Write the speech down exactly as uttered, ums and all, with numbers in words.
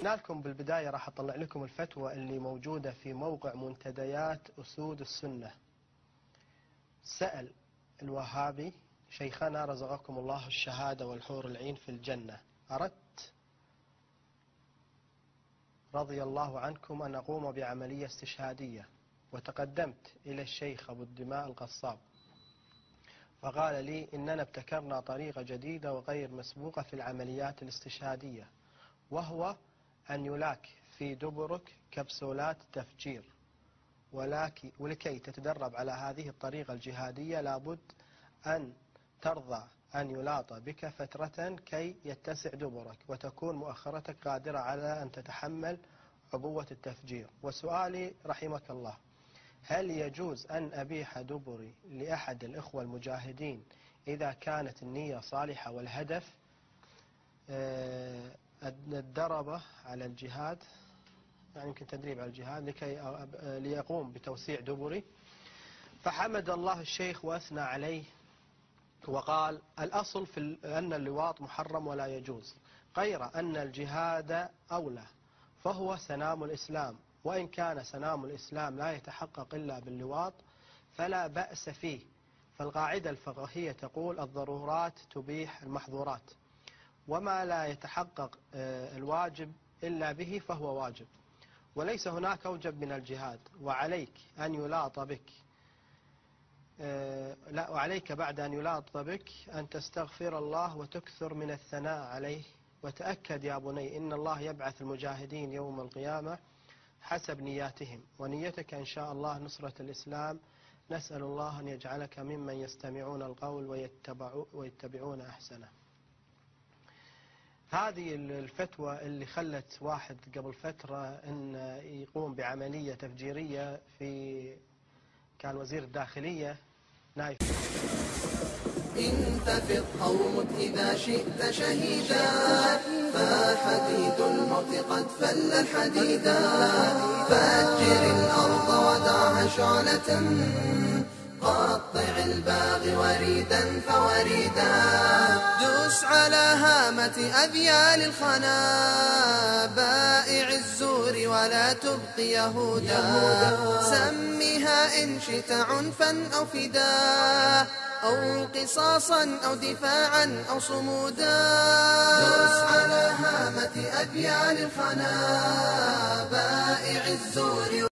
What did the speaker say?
قلنا لكم بالبداية راح أطلع لكم الفتوى اللي موجودة في موقع منتديات أسود السنة. سأل الوهابي شيخنا رزقكم الله الشهادة والحور العين في الجنة، أردت رضي الله عنكم أن أقوم بعملية استشهادية، وتقدمت إلى الشيخ أبو الدماء القصاب فقال لي إننا ابتكرنا طريقة جديدة وغير مسبوقة في العمليات الاستشهادية، وهو أن يلاك في دبرك كبسولات تفجير، ولكي تتدرب على هذه الطريقة الجهادية لابد أن ترضى أن يلاط بك فترة كي يتسع دبرك وتكون مؤخرتك قادرة على أن تتحمل عبوة التفجير. وسؤالي رحمك الله، هل يجوز أن أبيح دبري لأحد الإخوة المجاهدين إذا كانت النية صالحة والهدف الدربة على الجهاد، يعني يمكن تدريب على الجهاد لكي ليقوم بتوسيع دبري؟ فحمد الله الشيخ وأثنى عليه وقال الأصل في أن اللواط محرم ولا يجوز، غير أن الجهاد أولى فهو سنام الإسلام، وإن كان سنام الإسلام لا يتحقق إلا باللواط فلا بأس فيه، فالقاعدة الفقهية تقول الضرورات تبيح المحظورات، وما لا يتحقق الواجب إلا به فهو واجب، وليس هناك أوجب من الجهاد، وعليك أن يلاط بك لا وعليك بعد أن يلاط بك أن تستغفر الله وتكثر من الثناء عليه، وتأكد يا بني إن الله يبعث المجاهدين يوم القيامة حسب نياتهم، ونيتك إن شاء الله نصرة الإسلام، نسأل الله أن يجعلك ممن يستمعون القول ويتبعون أحسنه. هذه الفتوى اللي خلت واحد قبل فترة أن يقوم بعملية تفجيرية في كان وزير الداخلية نايف. انتفض أو مت إذا شئت شهيدا، فحديد الموت قد فل الحديدا، فأجر الأرض ودعها شعلة، قطع الباغي وريدا فوريدا، دوس على هامة أذيال الخنا، بائع الزور ولا تبقي يهودا، سميها إن شئت عنفا أو فداء أو قصاصا أو دفاعا أو صمودا، دوس على هامة أذيال الخنا، بائع الزور